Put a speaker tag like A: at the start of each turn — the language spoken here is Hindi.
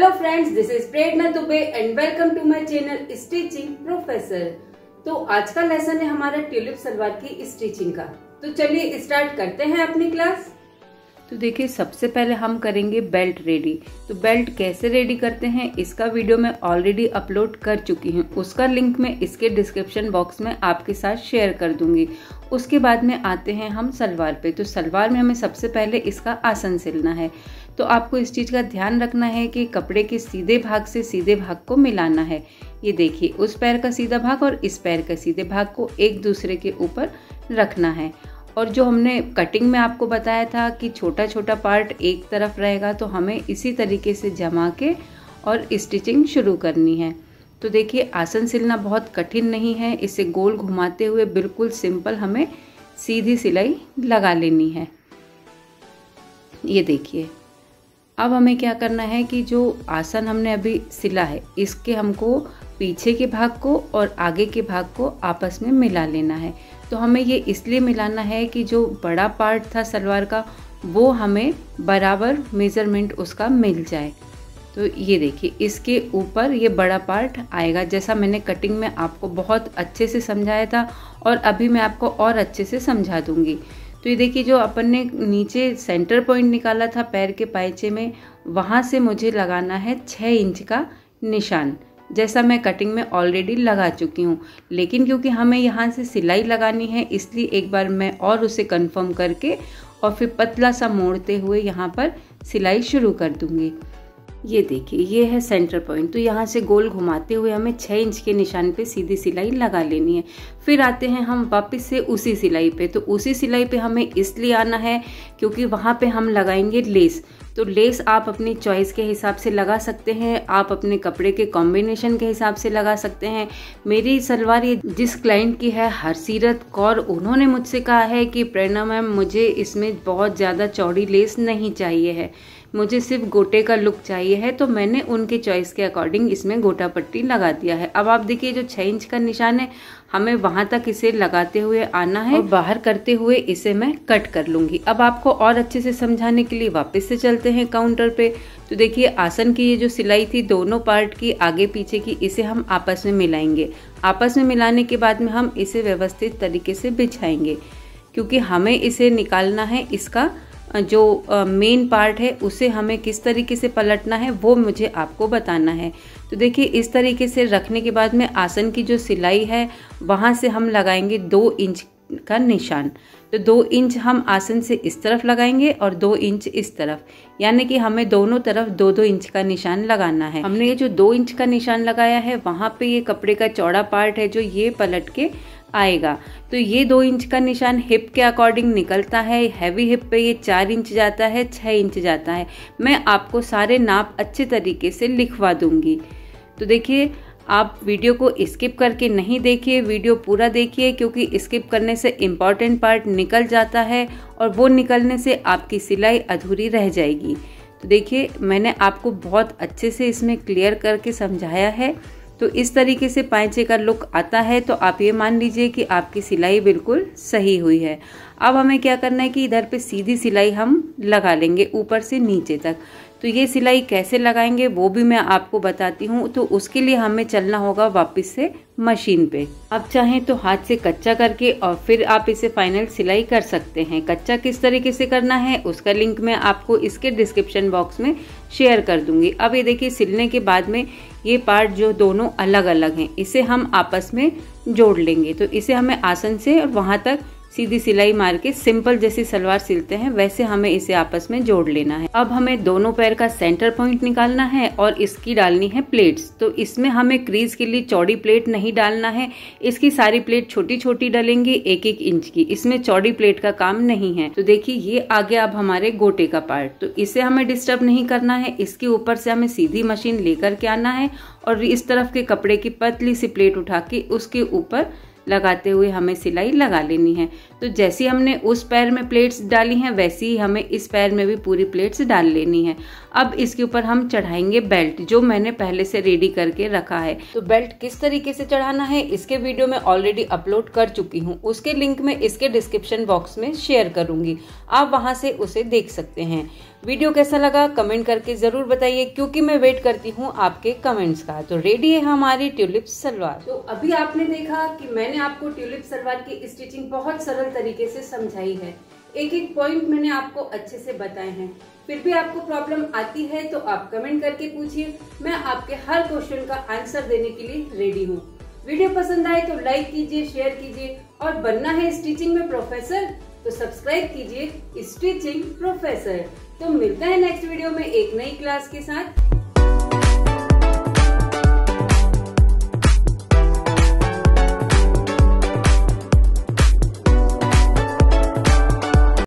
A: Hello friends, this is Prerna Dubey and welcome to my channel stitching professor. तो आज का लेसन है हमारा ट्यूलिप सलवार की स्टिचिंग का। तो चलिए स्टार्ट करते हैं अपनी क्लास। तो देखिए, सबसे पहले हम करेंगे बेल्ट रेडी। तो बेल्ट कैसे रेडी करते हैं इसका वीडियो मैं ऑलरेडी अपलोड कर चुकी हूँ, उसका लिंक मैं इसके डिस्क्रिप्शन बॉक्स में आपके साथ शेयर कर दूंगी। उसके बाद में आते हैं हम सलवार पे। तो सलवार में हमें सबसे पहले इसका आसन सिलना है। तो आपको इस चीज़ का ध्यान रखना है कि कपड़े के सीधे भाग से सीधे भाग को मिलाना है। ये देखिए, उस पैर का सीधा भाग और इस पैर का सीधे भाग को एक दूसरे के ऊपर रखना है। और जो हमने कटिंग में आपको बताया था कि छोटा छोटा पार्ट एक तरफ रहेगा, तो हमें इसी तरीके से जमा के और स्टिचिंग शुरू करनी है। तो देखिए, आसन सिलना बहुत कठिन नहीं है। इसे गोल घुमाते हुए बिल्कुल सिंपल हमें सीधी सिलाई लगा लेनी है। ये देखिए, अब हमें क्या करना है कि जो आसन हमने अभी सिला है, इसके हमको पीछे के भाग को और आगे के भाग को आपस में मिला लेना है। तो हमें ये इसलिए मिलाना है कि जो बड़ा पार्ट था सलवार का, वो हमें बराबर मेज़रमेंट उसका मिल जाए। तो ये देखिए, इसके ऊपर ये बड़ा पार्ट आएगा, जैसा मैंने कटिंग में आपको बहुत अच्छे से समझाया था और अभी मैं आपको और अच्छे से समझा दूंगी। तो ये देखिए, जो अपन ने नीचे सेंटर पॉइंट निकाला था पैर के पायचे में, वहाँ से मुझे लगाना है 6 इंच का निशान, जैसा मैं कटिंग में ऑलरेडी लगा चुकी हूँ। लेकिन क्योंकि हमें यहाँ से सिलाई लगानी है, इसलिए एक बार मैं और उसे कंफर्म करके और फिर पतला सा मोड़ते हुए यहाँ पर सिलाई शुरू कर दूँगी। ये देखिए, ये है सेंटर पॉइंट। तो यहाँ से गोल घुमाते हुए हमें 6 इंच के निशान पे सीधी सिलाई लगा लेनी है। फिर आते हैं हम वापस से उसी सिलाई पे। तो उसी सिलाई पे हमें इसलिए आना है क्योंकि वहाँ पे हम लगाएंगे लेस। तो लेस आप अपनी चॉइस के हिसाब से लगा सकते हैं, आप अपने कपड़े के कॉम्बिनेशन के हिसाब से लगा सकते हैं। मेरी सलवार ये जिस क्लाइंट की है, हरसीरत कौर, उन्होंने मुझसे कहा है कि प्रेरणा मैम, मुझे इसमें बहुत ज़्यादा चौड़ी लेस नहीं चाहिए है, मुझे सिर्फ गोटे का लुक चाहिए है। तो मैंने उनके चॉइस के अकॉर्डिंग इसमें गोटा पट्टी लगा दिया है। अब आप देखिए, जो 6 इंच का निशान है, हमें वहां तक इसे लगाते हुए आना है और बाहर करते हुए इसे मैं कट कर लूंगी। अब आपको और अच्छे से समझाने के लिए वापस से चलते हैं काउंटर पे। तो देखिए, आसन की ये जो सिलाई थी दोनों पार्ट की आगे पीछे की, इसे हम आपस में मिलाएंगे। आपस में मिलाने के बाद में हम इसे व्यवस्थित तरीके से बिछाएंगे, क्योंकि हमें इसे निकालना है। इसका जो मेन पार्ट है उसे हमें किस तरीके से पलटना है वो मुझे आपको बताना है। तो देखिए, इस तरीके से रखने के बाद में आसन की जो सिलाई है वहाँ से हम लगाएंगे 2 इंच का निशान। तो 2 इंच हम आसन से इस तरफ लगाएंगे और 2 इंच इस तरफ, यानी कि हमें दोनों तरफ 2-2 इंच का निशान लगाना है। हमने ये जो 2 इंच का निशान लगाया है, वहाँ पे ये कपड़े का चौड़ा पार्ट है जो ये पलट के आएगा। तो ये 2 इंच का निशान हिप के अकॉर्डिंग निकलता है। हैवी हिप पे ये 4 इंच जाता है, 6 इंच जाता है। मैं आपको सारे नाप अच्छे तरीके से लिखवा दूंगी। तो देखिए, आप वीडियो को स्किप करके नहीं देखिए, वीडियो पूरा देखिए, क्योंकि स्किप करने से इम्पॉर्टेंट पार्ट निकल जाता है और वो निकलने से आपकी सिलाई अधूरी रह जाएगी। तो देखिए, मैंने आपको बहुत अच्छे से इसमें क्लियर करके समझाया है। तो इस तरीके से पायचे का लुक आता है। तो आप ये मान लीजिए कि आपकी सिलाई बिल्कुल सही हुई है। अब हमें क्या करना है कि इधर पे सीधी सिलाई हम लगा लेंगे ऊपर से नीचे तक। तो ये सिलाई कैसे लगाएंगे वो भी मैं आपको बताती हूँ। तो उसके लिए हमें चलना होगा वापस से मशीन पे। आप चाहें तो हाथ से कच्चा करके और फिर आप इसे फाइनल सिलाई कर सकते हैं। कच्चा किस तरीके से करना है उसका लिंक मैं आपको इसके डिस्क्रिप्शन बॉक्स में शेयर कर दूंगी। अब ये देखिए, सिलने के बाद में ये पार्ट जो दोनों अलग अलग हैं, इसे हम आपस में जोड़ लेंगे। तो इसे हमें आसन से और वहां तक सीधी सिलाई मार के सिंपल जैसी सलवार सिलते हैं वैसे हमें इसे आपस में जोड़ लेना है। अब हमें दोनों पैर का सेंटर पॉइंट निकालना है और इसकी डालनी है प्लेट्स। तो इसमें हमें क्रीज के लिए चौड़ी प्लेट नहीं डालना है, इसकी सारी प्लेट छोटी छोटी डलेंगी 1-1 इंच की। इसमें चौड़ी प्लेट का काम नहीं है। तो देखिए, ये आ गया अब हमारे गोटे का पार्ट। तो इसे हमें डिस्टर्ब नहीं करना है, इसके ऊपर से हमें सीधी मशीन लेकर के आना है और इस तरफ के कपड़े की पतली सी प्लेट उठा के उसके ऊपर लगाते हुए हमें सिलाई लगा लेनी है। तो जैसी हमने उस पैर में प्लेट्स डाली हैं वैसी ही हमें इस पैर में भी पूरी प्लेट्स डाल लेनी है। अब इसके ऊपर हम चढ़ाएंगे बेल्ट, जो मैंने पहले से रेडी करके रखा है। तो बेल्ट किस तरीके से चढ़ाना है इसके वीडियो में ऑलरेडी अपलोड कर चुकी हूँ, उसके लिंक मैं इसके डिस्क्रिप्शन बॉक्स में शेयर करूंगी, आप वहां से उसे देख सकते हैं। वीडियो कैसा लगा कमेंट करके जरूर बताइए, क्योंकि मैं वेट करती हूँ आपके कमेंट्स का। तो रेडी है हमारी ट्यूलिप सलवार। तो अभी आपने देखा कि मैंने आपको ट्यूलिप सलवार की स्टिचिंग बहुत सरल तरीके से समझाई है, एक एक पॉइंट मैंने आपको अच्छे से बताए हैं। फिर भी आपको प्रॉब्लम आती है तो आप कमेंट करके पूछिए, मैं आपके हर क्वेश्चन का आंसर देने के लिए रेडी हूँ। वीडियो पसंद आए तो लाइक कीजिए, शेयर कीजिए, और बनना है स्टिचिंग में प्रोफेसर तो सब्सक्राइब कीजिए स्टिचिंग प्रोफेसर। तो मिलते हैं नेक्स्ट वीडियो में एक नई क्लास के साथ।